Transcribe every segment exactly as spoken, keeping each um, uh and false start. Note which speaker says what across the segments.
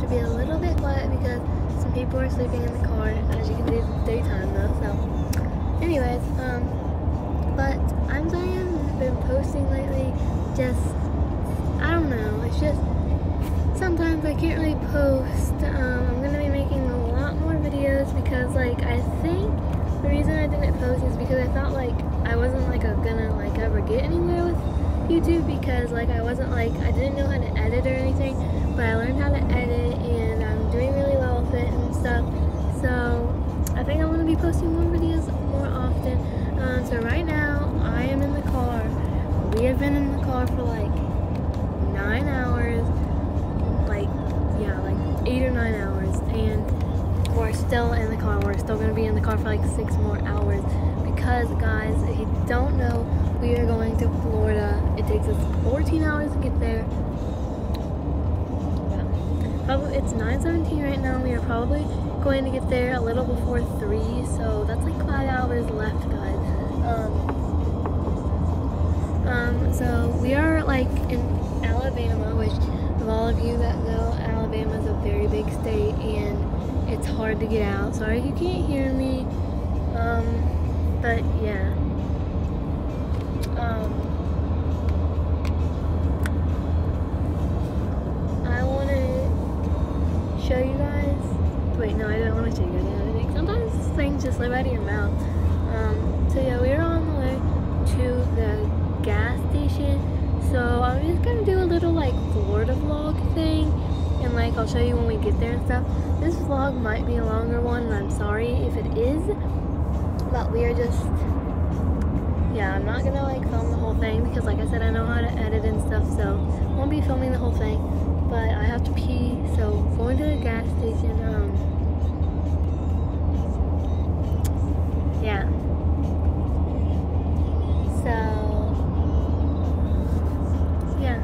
Speaker 1: to be a little bit quiet because some people are sleeping in the car. As you can see, it's daytime though. So, anyways, um, but I'm sorry I haven't been posting lately. Just, I don't know. It's just sometimes I can't really post. Um, I'm gonna be making a lot more videos because, like, I think the reason I didn't post is because I thought like I wasn't like a, gonna like ever get anywhere with YouTube because like I wasn't like I didn't know how to edit or anything, but I learned how to edit and I'm doing really well with it and stuff. So I think I'm gonna be posting more videos more often. Um, so right now I am in the car. We have been in the car for like nine hours, like yeah, like eight or nine hours, and we're still in the car. We're still gonna be in the car for like six more hours because, guys, if you don't know, we are going to Florida. It takes us fourteen hours to get there. Yeah. Probably, it's nine seventeen right now. We are probably going to get there a little before three, so that's like five hours left, guys. Um, um, so we are like in Alabama, which of all of you that know, Alabama is a very big state and it's hard to get out. Sorry if you can't hear me. Um, but yeah. Um, I want to show you guys. Wait, no, I don't want to show you guys anything. Sometimes things just slip out of your mouth. Um, so yeah, we are on the way to the gas station. So I'm just gonna do a little like Florida vlog thing, and like I'll show you when we get there and stuff. This vlog might be a longer one, and I'm sorry if it is, but we are just. Yeah, I'm not gonna like film the whole thing because like I said, I know how to edit and stuff, so I won't be filming the whole thing, but I have to pee, so going to the gas station. Um, yeah, so yeah.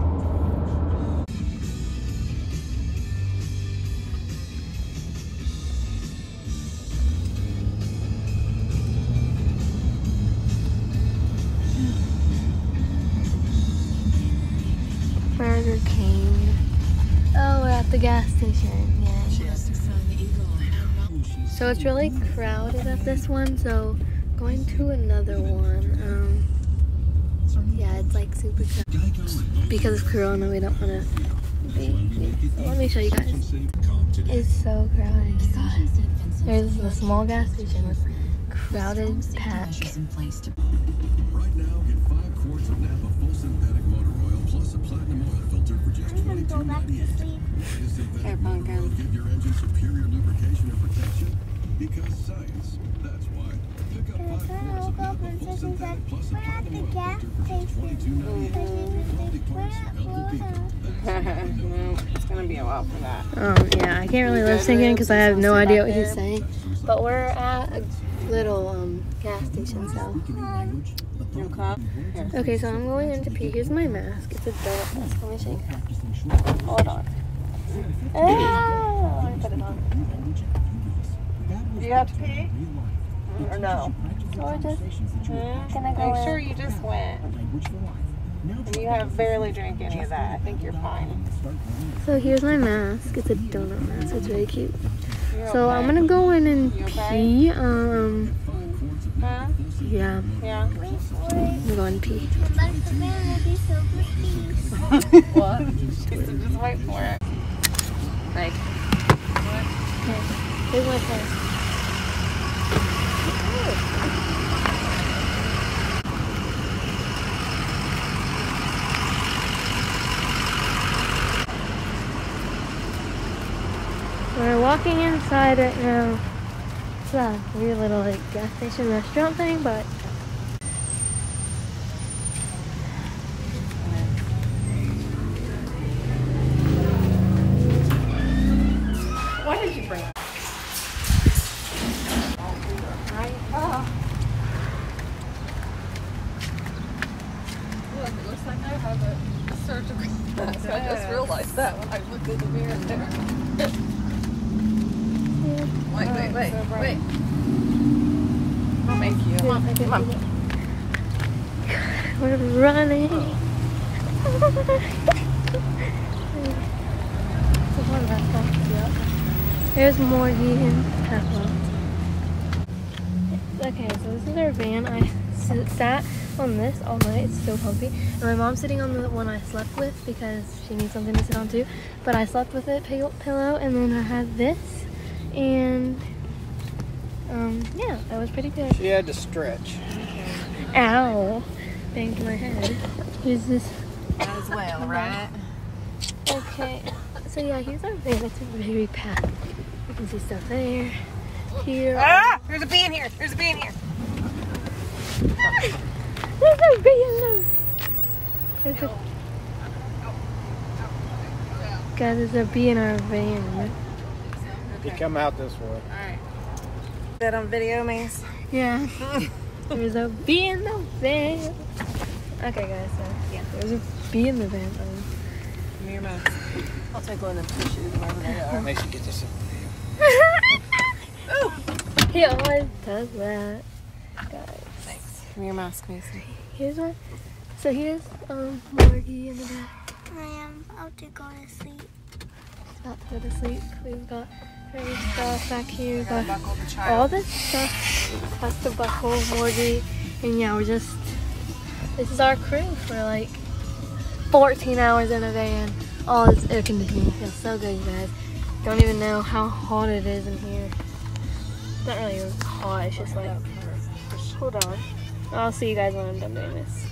Speaker 1: Burger King. Oh, we're at the gas station. Yeah. So it's really crowded at this one, so going to another one. Um, yeah, it's like super crowded. Because of Corona, we don't want to be. So let me show you guys. It's so crowded, guys. There's a small gas station with crowded pack.
Speaker 2: Right now, get five quarts of Napa full synthetic motor oil plus a platinum oil filter for just twenty-two ninety-eight. Why does synthetic motor oil give your engine superior lubrication and protection? Because science. That's why. Pick up five quarts of Napa full synthetic plus a platinum oil filter for just twenty-two ninety-eight. Quality parts for healthy people.
Speaker 3: No, it's gonna be a while for that.
Speaker 1: Um, yeah, I can't really lip sync in because I have no idea what he's saying. But we're at a little um gas station, so. Okay, so I'm going in to pee. Here's my mask. It's a donut mask. Let me show you. Hold on. Ah, let me put it on.
Speaker 3: Do you have to pee? Or no?
Speaker 1: Or just
Speaker 3: Hmm?
Speaker 1: gonna go
Speaker 3: Make sure
Speaker 1: in.
Speaker 3: you just went. And you have barely drank any of that. I think you're fine.
Speaker 1: So here's my mask. It's a donut mask. It's really cute.
Speaker 3: You're
Speaker 1: So
Speaker 3: okay.
Speaker 1: I'm gonna go in and
Speaker 3: You okay?
Speaker 1: pee. Um,
Speaker 3: Huh?
Speaker 1: yeah,
Speaker 3: Yeah.
Speaker 1: I'm going to pee.
Speaker 3: What? She said just wait for it. Like, what?
Speaker 1: Okay, here's my phone. We're walking inside right now. It's a weird little like gas station restaurant thing, but
Speaker 3: what did you bring? Right? Oh. Look, it looks like I have a surgical mask. I just realized that when I looked in the mirror there. Wait, wait, wait, so wait. Thank you. Come on, come on.
Speaker 1: We're running. There's Morgie and Peppa. Okay, so this is our van. I s sat on this all night. It's so comfy. And my mom's sitting on the one I slept with because she needs something to sit on too. But I slept with it pillow, and then I had this, and um, yeah, that was pretty good.
Speaker 4: She had to stretch.
Speaker 1: Ow! Banged my head. Here's this.
Speaker 3: As well, right?
Speaker 1: Okay, so yeah, here's our van. It's a very big path. You can see stuff there, here.
Speaker 3: Ah! There's a bee in here. There's a bee in here.
Speaker 1: There's a bee in there. There's a... Guys, there's a bee in our van.
Speaker 4: You come out this way.
Speaker 3: Alright. That on video, Mace?
Speaker 1: Yeah. There's a bee in the van. Okay, guys, so yeah, there's a bee in the van. Um,
Speaker 3: Give me your mask. I'll take one of the tissues wherever they are.
Speaker 4: Make sure you get this in.
Speaker 1: He always does that, guys.
Speaker 3: Thanks. Give me your mask, Mason.
Speaker 1: Here's one. So here's um Morgie in the back.
Speaker 5: I am about to go to sleep.
Speaker 1: She's about to go to sleep. We've got her stuff back here. We've
Speaker 3: Gotta
Speaker 1: got
Speaker 3: buckle the child.
Speaker 1: all this stuff has to buckle Morgie. And yeah, we're just, this is our crew for like fourteen hours in a van. All this air conditioning feels so good, you guys. Don't even know how hot it is in here. It's not really hot, it's just like, hold on. I'll see you guys when I'm done doing this.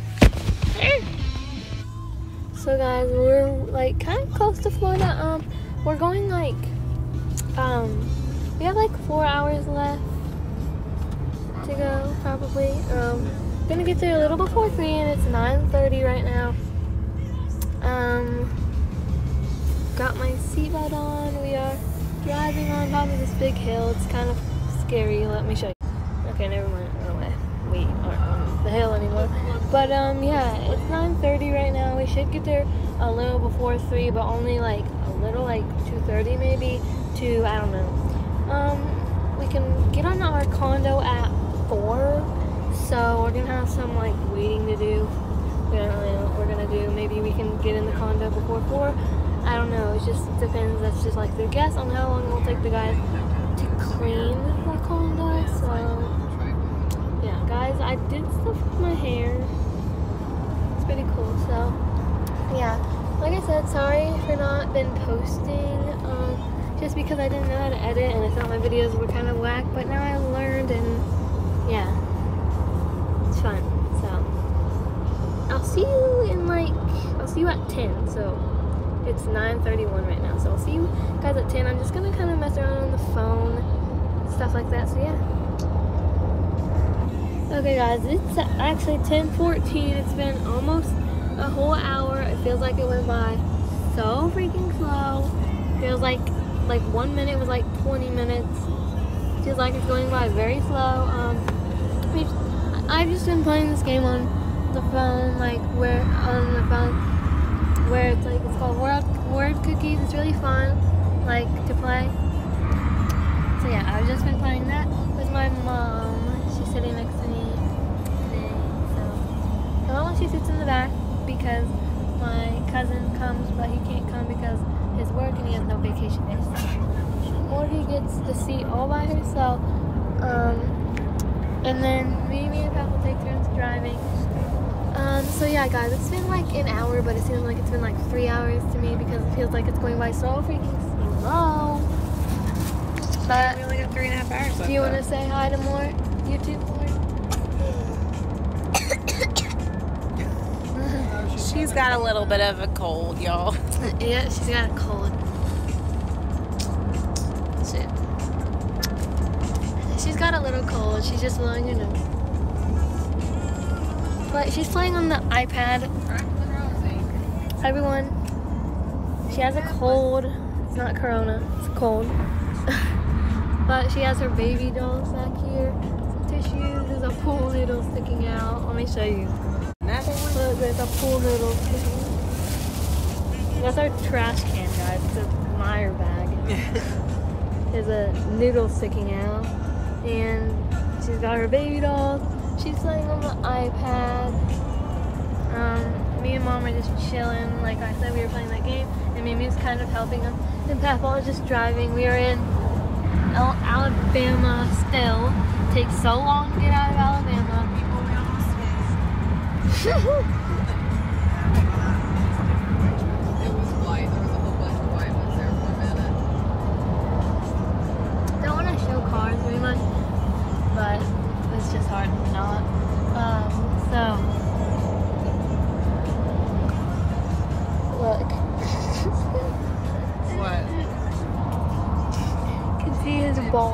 Speaker 1: So guys, we're like kind of close to Florida. Um, we're going like, um, we have like four hours left to go, probably. Um, gonna get there a little before three, and it's nine thirty right now. Um, got my seatbelt on. We are driving on top of this big hill. It's kind of scary. Let me show you. Okay, never mind. No way. We aren't on the hill anymore. But um, yeah, it's nine thirty right now. We should get there a little before three, but only like a little, like two thirty maybe to, I don't know. Um, we can get on our condo at four, so we're gonna have some like waiting to do. We don't really know what we're gonna do. Maybe we can get in the condo before four. I don't know. It just depends. That's just like their guess on how long it will take the guys to clean the condo. So yeah, guys, I did stuff with my hair. It's pretty cool. So yeah, like I said, sorry for not been posting. Um, just because I didn't know how to edit and I thought my videos were kind of whack. But now I learned, and yeah, it's fun. So I'll see you in like, I'll see you at ten. So it's nine thirty-one right now. So I'll see you guys at ten. I'm just gonna kind of mess around on the phone, stuff like that. So yeah. Okay guys, it's actually ten fourteen. It's been almost a whole hour. It feels like it went by so freaking slow. Feels like like one minute was like twenty minutes. Feels like it's going by very slow. Um, we've, I've just been playing this game on the phone, like where on the phone, where it's like it's called Word Word Cookies. It's really fun, like to play. So yeah, I've just been playing that with my mom. She's sitting next to me today. So the mom, she sits in the back because my cousin comes, but he can't come because his work and he has no vacation days. Or he gets the seat all by herself. Um, and then me, me and Papa will take turns driving. Um, so yeah, guys, it's been like an hour, but it seems like it's been like three hours to me because it feels like it's going by so freaking slow. But
Speaker 3: We only got three and a half hours left.
Speaker 1: do you want to say hi to more YouTube more?
Speaker 3: She's got a little bit of a cold, y'all.
Speaker 1: Yeah, she's got a cold. Shit. She's got a little cold. She's just blowing her nose. But she's playing on the iPad. Everyone, she has a cold. It's not corona, it's a cold. But she has her baby dolls back here. Some tissues. There's a pool noodle sticking out. Let me show you. Look, there's a pool noodle sticking out. That's our trash can, guys. It's a Meyer bag. There's a noodle sticking out. And she's got her baby dolls. She's playing on the iPad. Um, me and Mom are just chilling. Like I said, we were playing that game, and Mimi's kind of helping us. And Papa was just driving. We were in Al Alabama still. It takes so long to get out of Alabama.
Speaker 3: It was white. There was a whole bunch of white ones there for a minute.
Speaker 1: Don't want to show cars very much, but it's just hard not. Um, so, look.
Speaker 3: What?
Speaker 1: You can see his ball.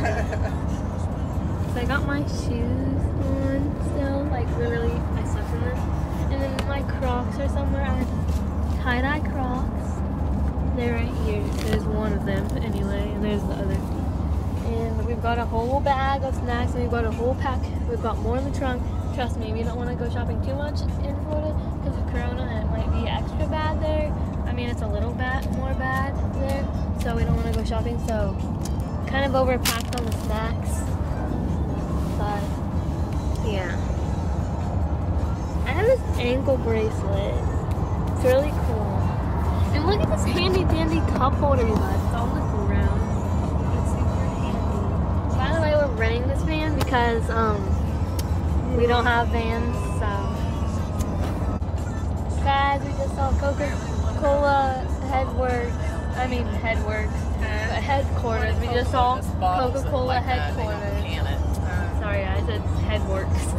Speaker 1: So I got my shoes on still, like literally I slept in them. And then my Crocs are somewhere. I have tie-dye Crocs. They're right here. There's one of them anyway, and there's the other. And we've got a whole bag of snacks, and we've got a whole pack. We've got more in the trunk. Trust me, we don't want to go shopping too much in Florida because of Corona, and it might be extra bad there. I mean, it's a little bit more bad there, so we don't want to go shopping. So, kind of overpacked on the snacks. But, yeah. I have this ankle bracelet. It's really cool. And look at this handy dandy cup holder, you guys. It's on the ground. It's super handy. By the way, we're renting this van because um we don't have vans, so. Guys, we just saw Coca-Cola headworks. I mean headworks. Uh, headquarters. We just saw Coca-Cola headquarters. Sorry, I said headworks.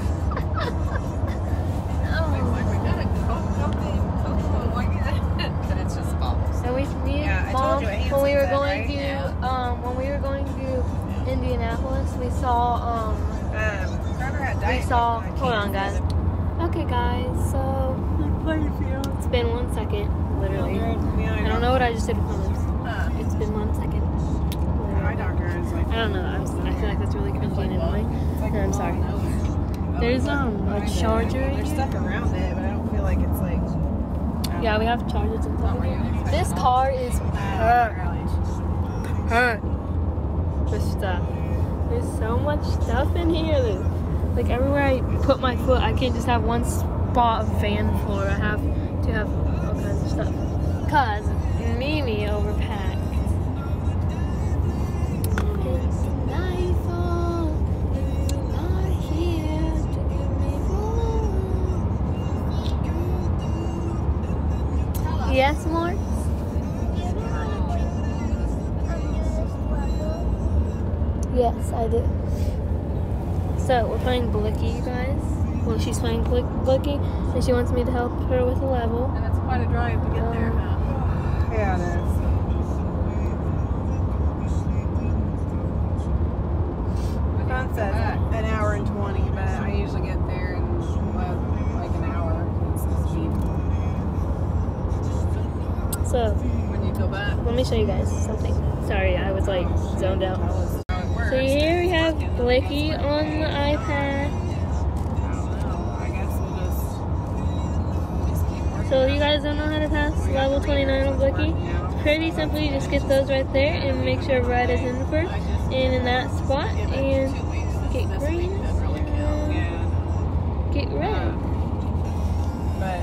Speaker 3: But it's just bottles.
Speaker 1: And we need
Speaker 6: Yeah, I
Speaker 1: mom
Speaker 6: told you it
Speaker 1: when we were
Speaker 6: answered that,
Speaker 1: going
Speaker 6: right?
Speaker 1: to
Speaker 6: Yeah.
Speaker 1: um when we were going to Indianapolis, we saw um
Speaker 6: Um, Carter had
Speaker 1: we
Speaker 6: diet
Speaker 1: saw
Speaker 6: Coke, and I
Speaker 1: hold on
Speaker 6: can't
Speaker 1: guys.
Speaker 6: stand
Speaker 1: Okay guys, so it's been one second,
Speaker 6: it.
Speaker 1: literally.
Speaker 6: Yeah,
Speaker 1: I don't know what I just did with my lips.
Speaker 6: Huh.
Speaker 1: It's been one second.
Speaker 6: My doctor is like,
Speaker 1: I don't know. I'm, I feel like that's really cringy and annoying. And I'm sorry. There's um a charger in
Speaker 6: there's
Speaker 1: here.
Speaker 6: stuff around it, but I don't feel like it's like.
Speaker 1: Yeah, we have chargers and stuff in here. This car is packed. Packed with stuff. There's so much stuff in here. There's, like everywhere I put my foot, I can't just have one spot of van floor. I have to have all kinds of stuff. Cause Mimi overpacked. It's nightfall. It's not here to give me more. Yes, Mark? Yes, I do. So, we're playing Blicky, you guys. Well, she's playing Blick Blicky, and she wants me to help her with a level.
Speaker 3: And it's quite a drive to get
Speaker 1: Um,
Speaker 3: there, huh?
Speaker 6: Yeah, it is. John says an hour and twenty, but I usually get there in uh, like an hour. It's the speed.
Speaker 1: So,
Speaker 3: When you go back.
Speaker 1: let me show you guys something. Sorry, I was like zoned out.
Speaker 3: How it works.
Speaker 1: So here we have Blicky on the iPad.
Speaker 6: I don't know. I guess we'll just. just keep working
Speaker 1: So you
Speaker 6: on
Speaker 1: guys don't know how to pass
Speaker 6: it. We got
Speaker 1: level
Speaker 6: the
Speaker 1: twenty-nine on
Speaker 6: readers
Speaker 1: Blicky?
Speaker 6: now.
Speaker 1: It's pretty simple. You just get those right there and make sure red is in the first and in that spot and get green and
Speaker 6: Yeah.
Speaker 1: get red.
Speaker 6: But.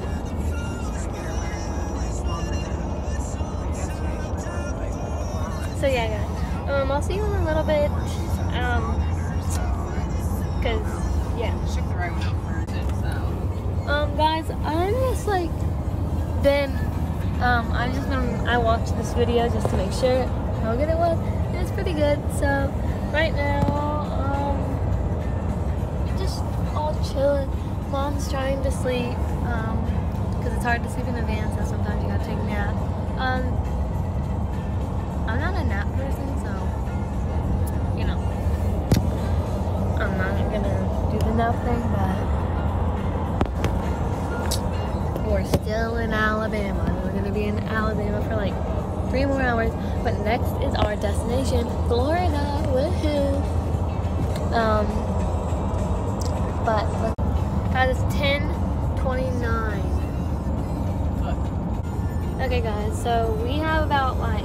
Speaker 1: So yeah, guys. Um, I'll see you in a little bit. Um, cause yeah.
Speaker 3: Shook the right one out first, so.
Speaker 1: Um, guys, I'm just like been. Um, I've just been. I watched this video just to make sure how good it was. And it's pretty good. So right now, um, just all chilling. Mom's trying to sleep. Um, cause it's hard to sleep in the van, so sometimes you gotta take a nap. Um, I'm not a nap person, so you know, I'm not gonna do the nap thing, but we're still in Alabama. We're gonna be in Alabama for like three more hours, but next is our destination, Florida. Woohoo! Um, but guys, it's ten twenty-nine. Okay, guys, so we have about like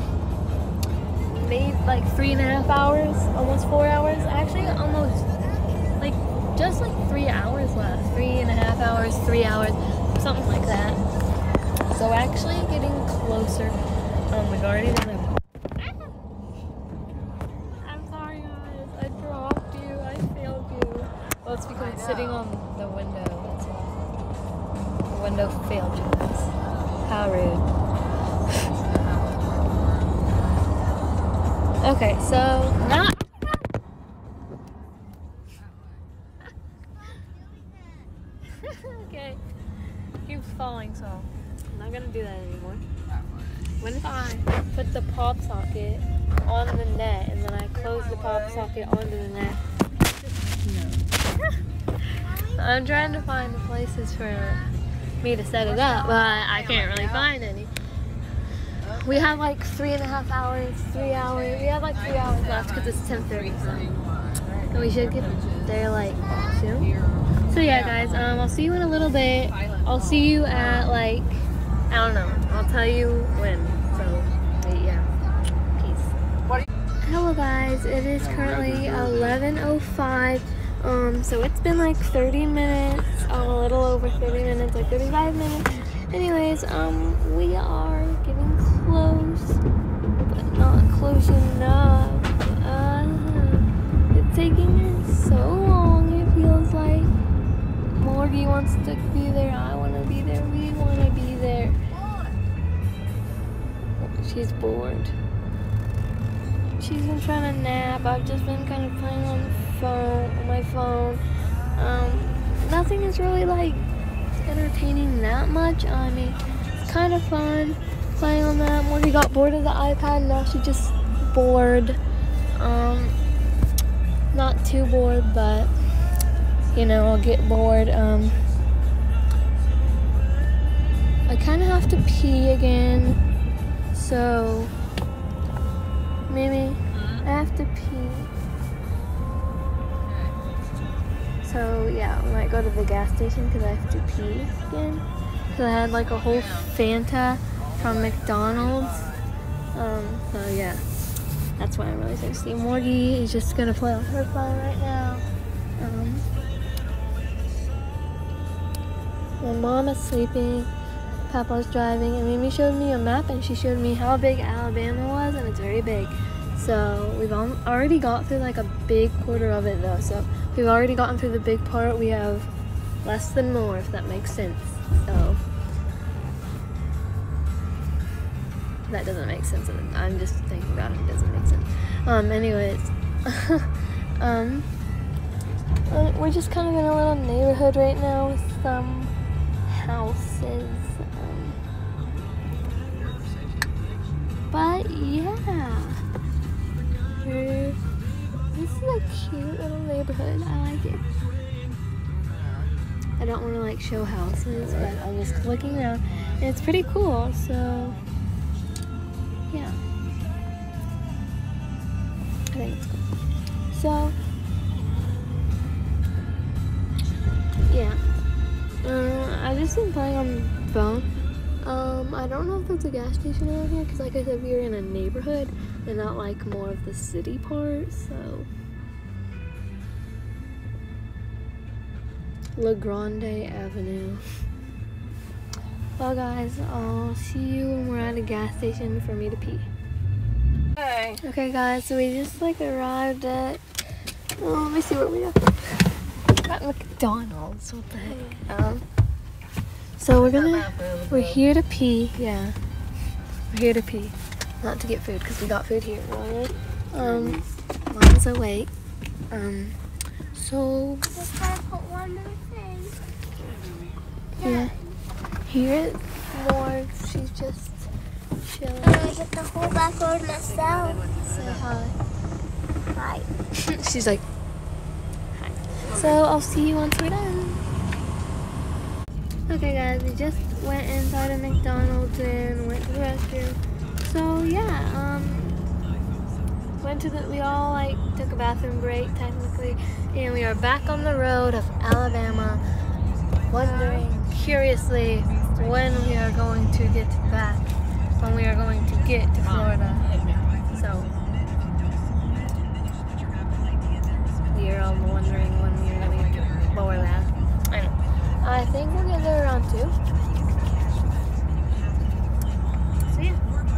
Speaker 1: maybe like three and a half hours, almost four hours. Actually, almost like just like three hours left. Three and a half hours, three hours, something like that. So actually getting closer. Oh my god, I didn't know. window failed you guys. How rude. Okay, so now. Okay, keeps falling, so I'm not gonna do that anymore. What if I put the pop socket on the net and then I close the pop socket onto the net? No. I'm trying to find the places for me to set it up, but I can't really find any. We have like three and a half hours, three hours. We have like three hours left because it's ten thirty, so. And we should get there like soon. So yeah, guys, um, I'll see you in a little bit. I'll see you at like, I don't know. I'll tell you when. So, yeah. Peace. Hello, guys. It is currently eleven oh five. Um, so it's been like thirty minutes, a little over thirty minutes, like thirty-five minutes. Anyways, um, we are getting close, but not close enough. Uh, it's taking so long. It feels like Morgie wants to be there. I want to be there. We want to be there. She's bored. She's been trying to nap. I've just been kind of playing on the phone, on my phone. Um, nothing is really like entertaining that much. I mean, it's kind of fun playing on that. Morgie got bored of the iPad. Now she's just bored. Um, not too bored, but you know, I'll get bored. Um, I kind of have to pee again, so maybe I have to pee. So yeah, we might go to the gas station because I have to pee again. Because I had like a whole Fanta from McDonald's. Um, so yeah, that's why I'm really thirsty. Morgie is just gonna play on her phone right now. Um, my mom is sleeping. Papa's driving, and Mimi showed me a map, and she showed me how big Alabama was, and it's very big. So we've al already got through like a big quarter of it though. So we've already gotten through the big part. We have less than more, if that makes sense. So that doesn't make sense. I'm just thinking about it. It doesn't make sense. Um. Anyways, um, uh, we're just kind of in a little neighborhood right now with some houses. Um, but yeah. This is a cute little neighborhood. I like it. I don't want to like show houses, but I'm just looking around, and it's pretty cool. So yeah, I think it's cool. So yeah, uh, I've just been playing on the phone. Um, I don't know if there's a gas station around here because, like I said, we are in a neighborhood and not like more of the city part. So La Grande Avenue. Well, guys, I'll see you when we're at a gas station for me to pee.
Speaker 6: Hey.
Speaker 1: Okay, guys, so we just like arrived at. Oh, let me see what we got. At McDonald's. What the heck? Um. So we're gonna, we're here to pee, yeah. We're here to pee, not to get food, because we got food here earlier. Um, Mom's awake. Um, so,
Speaker 5: Just gotta put one more thing.
Speaker 1: yeah. Here is more, she's just chilling.
Speaker 5: I'm gonna get the whole back road myself.
Speaker 1: Say hi.
Speaker 5: Hi.
Speaker 1: She's like, hi. So I'll see you once we're done. Okay guys, we just went inside of McDonald's and went to the restroom. So yeah, um, went to the, we all like took a bathroom break technically, and we are back on the road of Alabama, wondering curiously when we are going to get back, when we are going to get to Florida. So we are all wondering when we are going to get to Florida. I know. I think we'll get there around two. So yeah.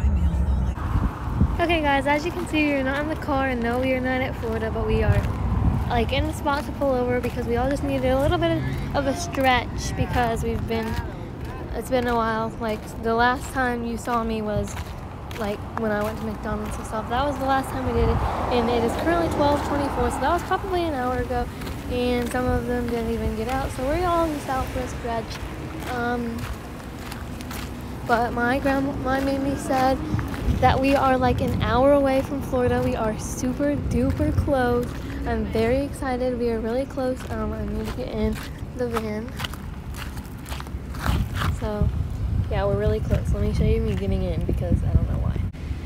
Speaker 1: Okay guys, as you can see, we're not in the car, and no, we are not at Florida, but we are like in the spot to pull over because we all just needed a little bit of a stretch because we've been it's been a while. Like the last time you saw me was like when I went to McDonald's and stuff. That was the last time we did it, and it is currently twelve twenty-four, so that was probably an hour ago, and some of them didn't even get out, so we're all just out for a stretch. Um, but my grandma, my Mimi said that we are like an hour away from Florida. We are super duper close. I'm very excited. We are really close. Um, I need to get in the van. So, yeah, we're really close. Let me show you me getting in because I don't know why.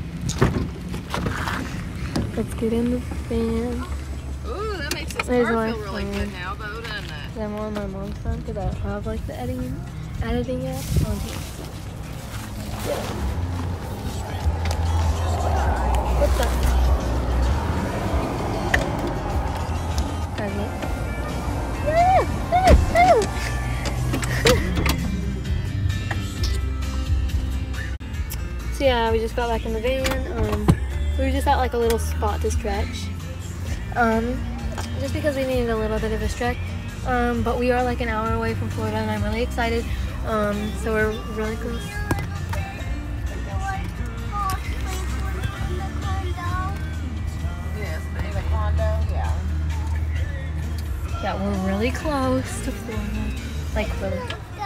Speaker 1: Let's get in the van.
Speaker 3: Ooh, that makes this
Speaker 1: There's
Speaker 3: car
Speaker 1: my
Speaker 3: feel really
Speaker 1: phone.
Speaker 3: good now, though, doesn't it?
Speaker 1: I'm on my mom's phone because I don't have like the editing, editing app on here. Yeah. What's that? Present. So yeah, we just got back in the van. Um, we were just at like a little spot to stretch. Um, just because we needed a little bit of a stretch. Um, but we are like an hour away from Florida, and I'm really excited. Um, so we're really close.
Speaker 3: Yes, maybe a condo, yeah.
Speaker 1: Yeah, we're really close to Florida. Like really.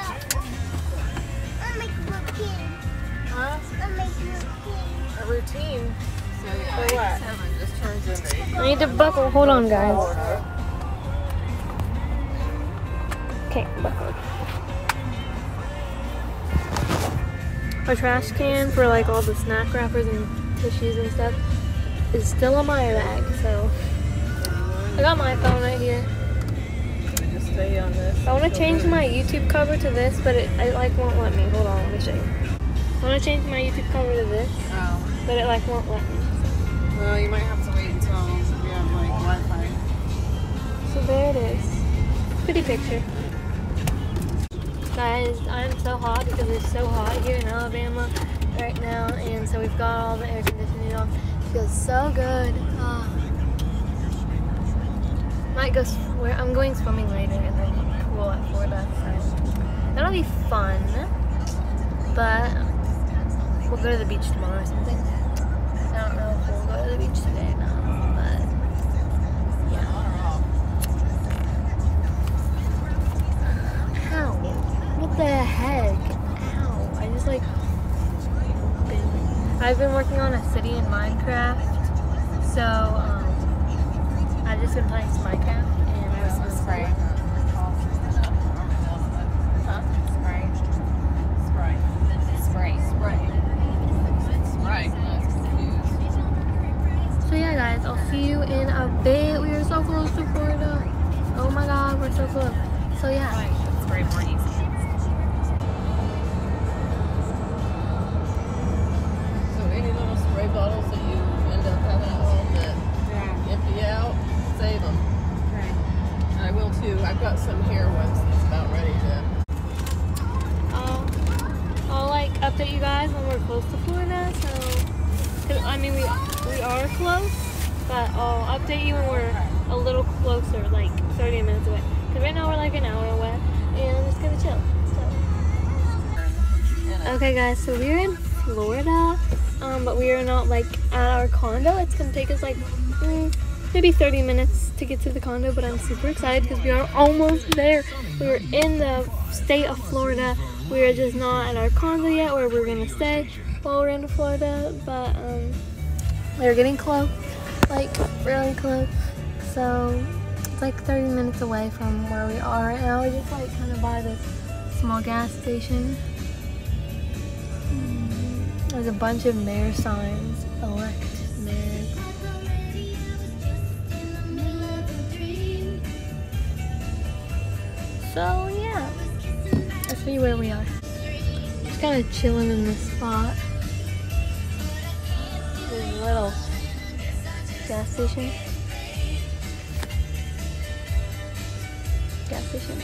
Speaker 3: Huh? A routine. So yeah,
Speaker 6: For what?
Speaker 3: eighty-seven just turns into
Speaker 1: I need to buckle. Hold on, guys. Okay, buckled. Our trash can for like all the snack wrappers and tissues and stuff is still in my bag, so I got my phone right here.
Speaker 6: Just stay on this.
Speaker 1: I want to change my YouTube cover to this, but it, it like won't let me. Hold on, let me show you. I want to change my YouTube cover to this,
Speaker 3: Oh.
Speaker 1: but it like won't let me.
Speaker 3: Well, you might have to wait until we have like Wi-Fi.
Speaker 1: So there it is. Pretty picture. Guys, I'm so hot because it's so hot here in Alabama right now, and so we've got all the air conditioning on. It feels so good. Oh. Might go swim. I'm going swimming later in the pool at Florida, so that'll be fun. But we'll go to the beach tomorrow or something. I don't know if we'll go to the beach today or not, but yeah. Ow. What the heck? Ow. I just like been, I've been working on a city in Minecraft, so um, I've just been playing some Minecraft and I was just
Speaker 3: Spray.
Speaker 1: like,
Speaker 3: Huh? Spray. Spray. Spray. Spray. Spray. That's confused.
Speaker 1: so yeah guys, I'll see you in a bit. We are so close to Florida. Oh my god, we're so close. So yeah.
Speaker 3: Spray more easy.
Speaker 7: So any little spray bottles that you end up having at home that
Speaker 3: Yeah.
Speaker 7: empty out, save them.
Speaker 3: Okay.
Speaker 7: And I will too. I've got some here ones that's about ready to.
Speaker 1: I'll, I'll like update you guys when we're close to Florida. So, 'cause, I mean, we we are close, but I'll update you when we're a little closer, like thirty minutes away. Because right now we're like an hour away, and I'm just gonna chill. So. Okay, guys. So we're in Florida, um, but we are not like at our condo. It's gonna take us like mm, maybe thirty minutes to get to the condo, but I'm super excited because we are almost there. We're in the state of Florida. We are just not at our condo yet, where we're gonna stay while we're in Florida, but um, we're getting close, like really close. So it's like thirty minutes away from where we are right now. We're just like kind of by this small gas station. There's a bunch of mayor signs. Elect mayor. So yeah, let's see where we are. Just kind of chilling in this spot. There's a little gas station. Gas station.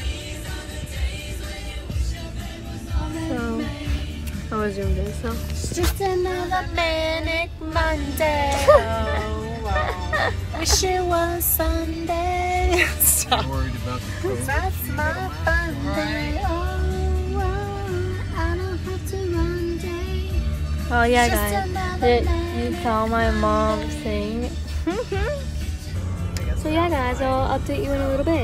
Speaker 1: So I'll resume this. So
Speaker 5: Just another manic Monday. Oh, wow. Wish it was Sunday.
Speaker 4: I'm worried about the coach.
Speaker 5: That's my fun day. Oh, wow. I
Speaker 1: Oh yeah, guys. Did you saw my mom sing? So yeah, guys, I'll update you in a little bit.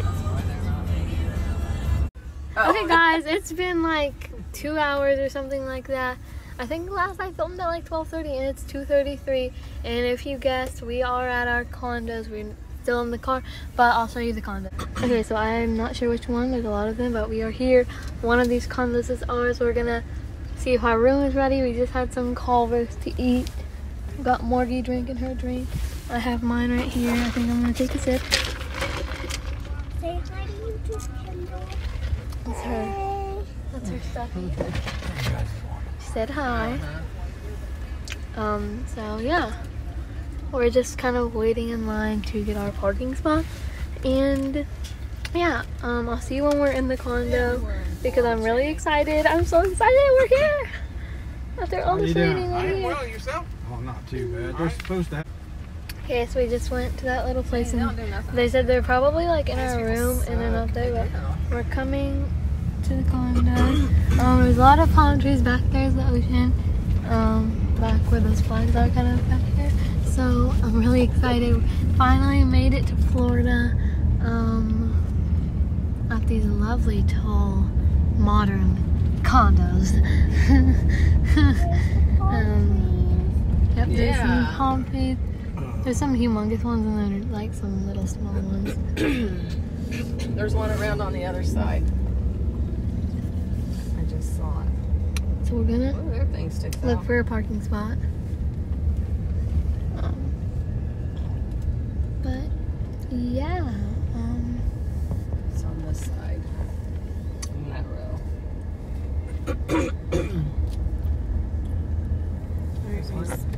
Speaker 1: Okay, guys, it's been like two hours or something like that. I think last I filmed at like twelve thirty and it's two thirty-three. And if you guessed, we are at our condos. We're still in the car, but I'll show you the condo. Okay, so I'm not sure which one. There's a lot of them, but we are here. One of these condos is ours. We're gonna see if our room is ready. We just had some Culver's to eat. Got Morgie drinking her drink. I have mine right here. I think I'm gonna take a sip.
Speaker 8: Say hi to YouTube, Kendall.
Speaker 1: That's her. That's her stuffy. She said hi. Um, so yeah. We're just kind of waiting in line to get our parking spot. And yeah, um, I'll see you when we're in the condo because I'm really excited. I'm so excited we're here. After all this waiting, we're here.
Speaker 4: Well, yourself? Oh, not too bad. They're supposed to have.
Speaker 1: Okay, so we just went to that little place and they said they're probably like in our room and they're not there, but we're coming to the condo. Um, there's a lot of palm trees back there, is the ocean. Um, back where those flags are kind of back there. So I'm really excited. Finally made it to Florida. Um, at these lovely, tall, modern condos. um, yep, there's
Speaker 3: Yeah.
Speaker 1: some palm trees. There's some humongous ones and then like some little small ones.
Speaker 3: There's one around on the other side. I just saw it.
Speaker 1: So we're gonna
Speaker 3: Oh, their thing sticks
Speaker 1: look
Speaker 3: out.
Speaker 1: for a parking spot. Um, but yeah, um,
Speaker 3: It's on this side. In that row. There's one.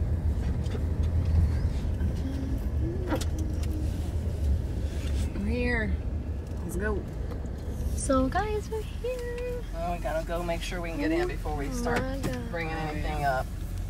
Speaker 3: We're here. Let's go.
Speaker 1: so guys, we're here.
Speaker 3: Oh, we gotta go make sure we can get in before we start
Speaker 1: My God.
Speaker 3: bringing anything up.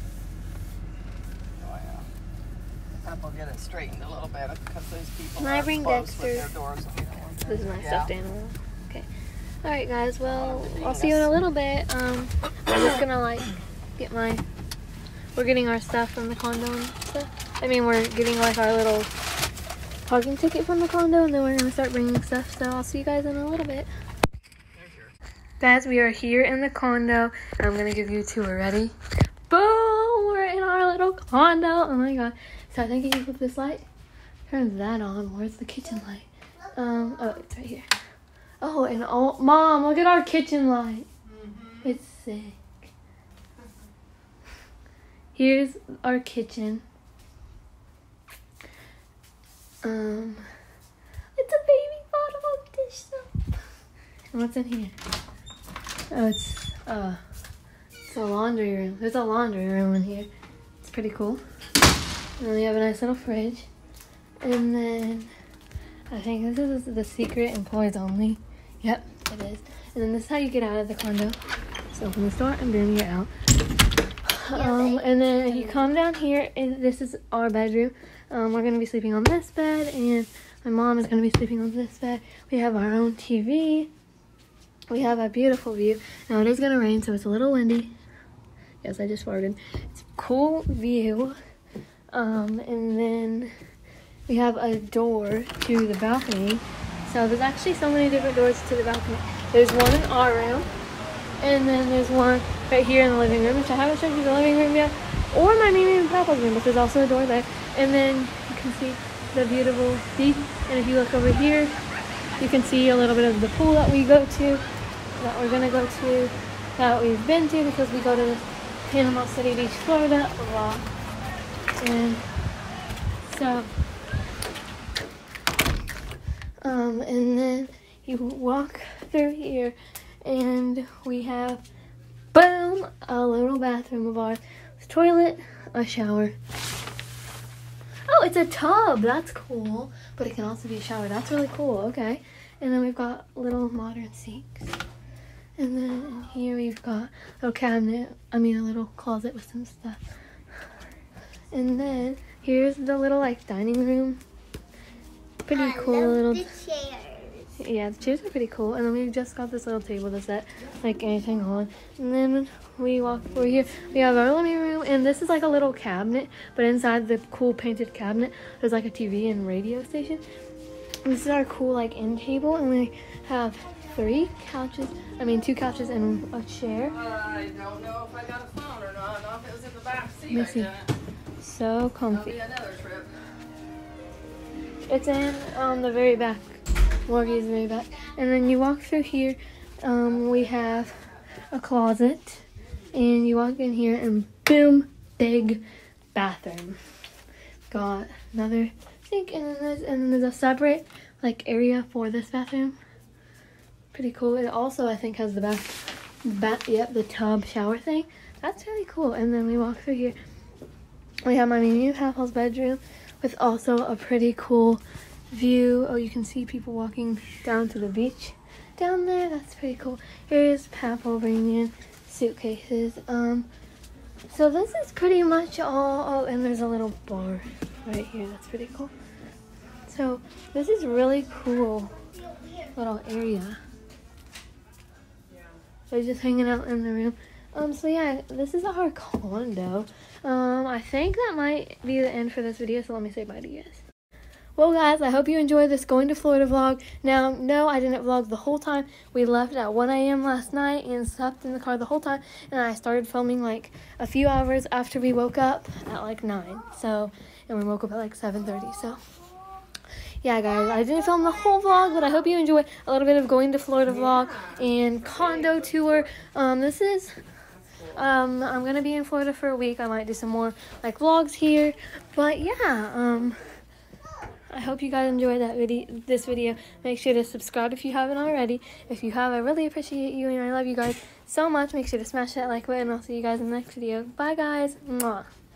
Speaker 3: Oh, yeah. Up, we'll get it straightened a little bit because those people
Speaker 1: Can I
Speaker 3: are
Speaker 1: bring
Speaker 3: close
Speaker 1: Dexter?
Speaker 3: with their doors. And we don't want them.
Speaker 1: This is my
Speaker 3: Yeah.
Speaker 1: stuffed animal. Okay. All right, guys. Well, I'll see you in a little bit. Um, I'm just gonna like get my. We're getting our stuff from the condo and stuff. I mean, we're getting like our little parking ticket from the condo, and then we're gonna start bringing stuff. So I'll see you guys in a little bit. Guys, we are here in the condo. And I'm gonna give you a tour. Ready? Boom! We're in our little condo. Oh my god! So I think if you flip this light, turns that on. Where's the kitchen light? Um. Oh, it's right here. Oh, and oh, Mom, look at our kitchen light. Mm-hmm. It's sick. Here's our kitchen. Um, it's a baby bottle of dish soap. And what's in here? Oh, it's uh, it's a laundry room. There's a laundry room in here. It's pretty cool. And then we have a nice little fridge. And then I think this is the secret employees only. Yep, it is. And then this is how you get out of the condo. Just open this door and boom, you're out. Um, and then if you come down here, and this is our bedroom. Um, we're gonna be sleeping on this bed, and my mom is gonna be sleeping on this bed. We have our own T V. We have a beautiful view. Now it is gonna rain, so it's a little windy. Yes, I just farted. It's a cool view. Um, and then we have a door to the balcony. So there's actually so many different doors to the balcony. There's one in our room, and then there's one right here in the living room, which I haven't showed you the living room yet, or my Mimi and Papa's room, but there's also a door there. And then you can see the beautiful beach. And if you look over here, you can see a little bit of the pool that we go to, that we're gonna go to, that we've been to because we go to Panama City Beach, Florida a lot. And so, um, and then you walk through here, and we have, boom, a little bathroom of ours, with toilet, a shower. Oh, it's a tub. That's cool. But it can also be a shower. That's really cool. Okay. And then we've got little modern sinks. And then here we've got a little cabinet. I mean, a little closet with some stuff. And then here's the little like dining room. Pretty
Speaker 8: I
Speaker 1: cool
Speaker 8: love
Speaker 1: little.
Speaker 8: the chairs.
Speaker 1: yeah, the chairs are pretty cool. And then we just got this little table to set like anything on. And then we walk over here. We have our living room, and this is like a little cabinet, but inside the cool painted cabinet, there's like a T V and radio station. And this is our cool like end table, and we have three couches. I mean, two couches and a chair.
Speaker 7: I don't know if I got a phone or not. Not if it was in the back seat.
Speaker 1: Let me see.
Speaker 7: I didn't.
Speaker 1: So comfy.
Speaker 7: That'll be another trip.
Speaker 1: It's in um, the very back. Morgie's very back. And then you walk through here. Um, we have a closet. And you walk in here and boom, big bathroom. Got another sink, and then there's, and then there's a separate like area for this bathroom. Pretty cool. It also, I think, has the bath, bath, yep, the tub shower thing. That's really cool. And then we walk through here. We have my new Papa's bedroom with also a pretty cool view. Oh, you can see people walking down to the beach down there. That's pretty cool. Here's Papa bringing in suitcases. Um, so this is pretty much all. Oh, and there's a little bar right here. That's pretty cool. So this is really cool little area. They're just hanging out in the room. Um, so yeah, this is our condo. Um, I think that might be the end for this video, so let me say bye to you guys. Well guys, I hope you enjoyed this going to Florida vlog. Now, no, I didn't vlog the whole time. We left at one A M last night and slept in the car the whole time, and I started filming like a few hours after we woke up at like nine. So, and we woke up at like seven thirty, so. Yeah, guys, I didn't film the whole vlog, but I hope you enjoy a little bit of going to Florida vlog and condo tour. Um, this is, um, I'm going to be in Florida for a week. I might do some more, like, vlogs here. But, yeah, um, I hope you guys enjoyed that video, this video. Make sure to subscribe if you haven't already. If you have, I really appreciate you, and I love you guys so much. Make sure to smash that like button. I'll see you guys in the next video. Bye, guys. Mwah.